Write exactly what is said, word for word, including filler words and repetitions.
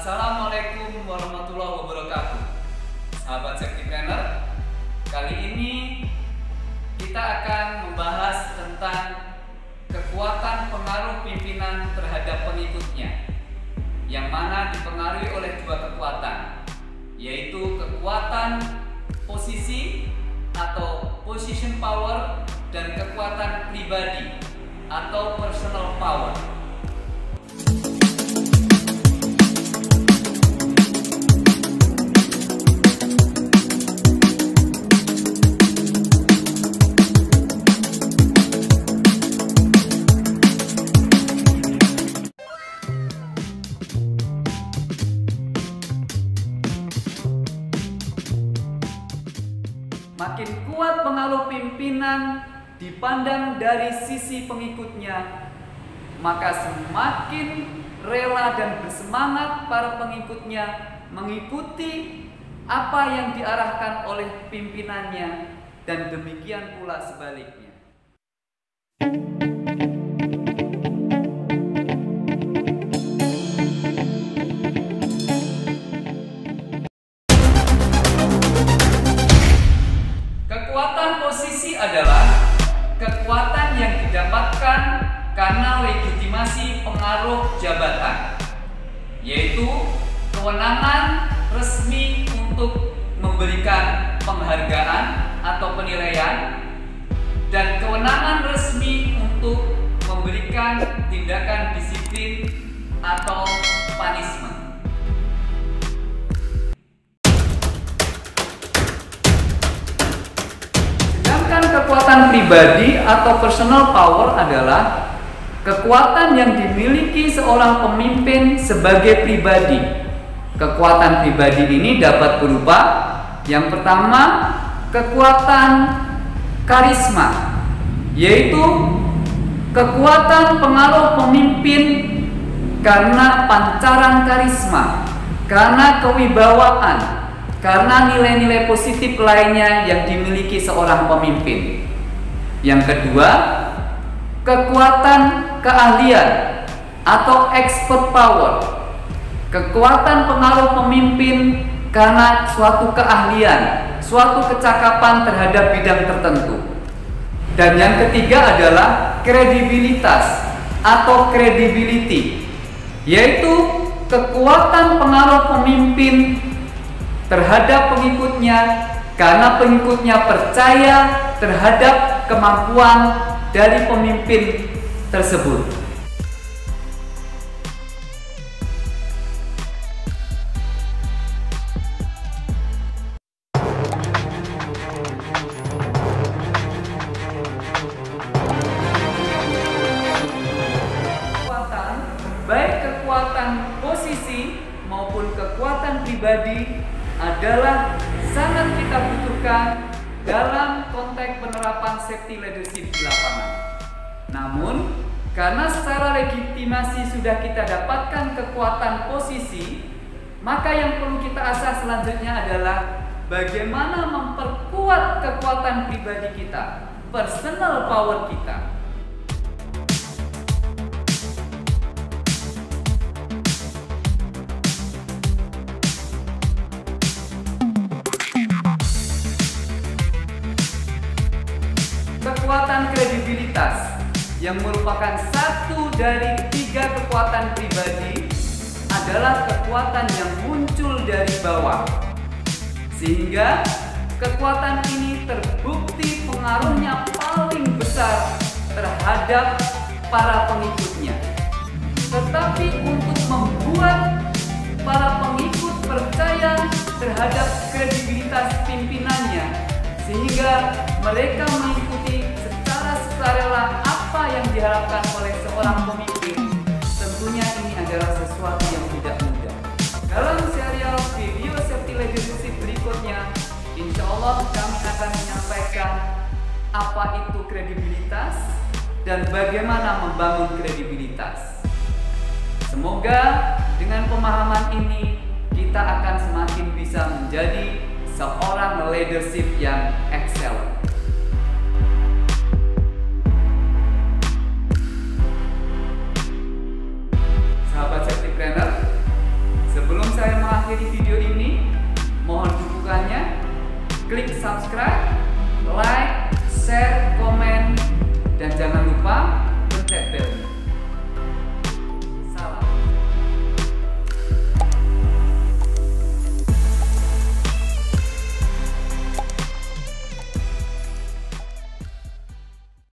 Assalamualaikum warahmatullahi wabarakatuh. Sahabat Safety Planner, kali ini kita akan membahas tentang kekuatan pengaruh pimpinan terhadap pengikutnya, yang mana dipengaruhi oleh dua kekuatan, yaitu kekuatan posisi atau position power dan kekuatan pribadi atau personal power. Makin kuat pengaruh pimpinan dipandang dari sisi pengikutnya, maka semakin rela dan bersemangat para pengikutnya mengikuti apa yang diarahkan oleh pimpinannya, dan demikian pula sebaliknya. Kekuatan posisi adalah kekuatan yang didapatkan karena legitimasi pengaruh jabatan, yaitu kewenangan resmi untuk memberikan penghargaan atau penilaian, dan kewenangan resmi untuk memberikan tindakan disiplin atau punishment. Kekuatan pribadi atau personal power adalah kekuatan yang dimiliki seorang pemimpin sebagai pribadi. Kekuatan pribadi ini dapat berupa, yang pertama, kekuatan karisma, yaitu kekuatan pengaruh pemimpin karena pancaran karisma, karena kewibawaan, karena nilai-nilai positif lainnya yang dimiliki seorang pemimpin. Yang kedua, kekuatan keahlian atau expert power, kekuatan pengaruh pemimpin karena suatu keahlian, suatu kecakapan terhadap bidang tertentu. Dan yang ketiga adalah kredibilitas atau credibility, yaitu kekuatan pengaruh pemimpin terhadap pengikutnya karena pengikutnya percaya terhadap kemampuan dari pemimpin tersebut. Kekuatan, baik kekuatan posisi maupun kekuatan pribadi, adalah sangat kita butuhkan dalam konteks penerapan safety leadership di lapangan. Namun, karena secara legitimasi sudah kita dapatkan kekuatan posisi, maka yang perlu kita asah selanjutnya adalah bagaimana memperkuat kekuatan pribadi kita, personal power kita. Kekuatan kredibilitas, yang merupakan satu dari tiga kekuatan pribadi, adalah kekuatan yang muncul dari bawah, sehingga kekuatan ini terbukti pengaruhnya paling besar terhadap para pengikutnya. Tetapi untuk membuat para pengikut percaya terhadap kredibilitas pimpinannya, sehingga mereka mengikuti secara sukarela apa yang diharapkan oleh seorang pemimpin, tentunya ini adalah sesuatu yang tidak mudah. Dalam serial video safety leadership berikutnya, insya Allah kami akan menyampaikan apa itu kredibilitas dan bagaimana membangun kredibilitas. Semoga dengan pemahaman ini kita akan semakin bisa menjadi seorang leadership yang excellent.